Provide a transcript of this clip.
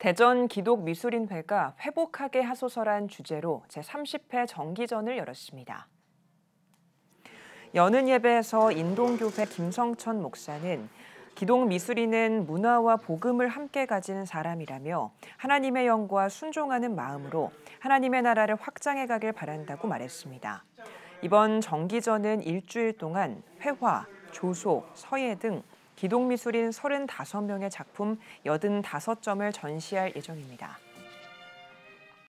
대전 기독미술인회가 회복하게 하소서란 주제로 제30회 정기전을 열었습니다. 여는 예배에서 인동교회 김성천 목사는 기독미술인은 문화와 복음을 함께 가진 사람이라며 하나님의 영과 순종하는 마음으로 하나님의 나라를 확장해 가길 바란다고 말했습니다. 이번 정기전은 일주일 동안 회화, 조소, 서예 등 기독미술인 35명의 작품 85점을 전시할 예정입니다.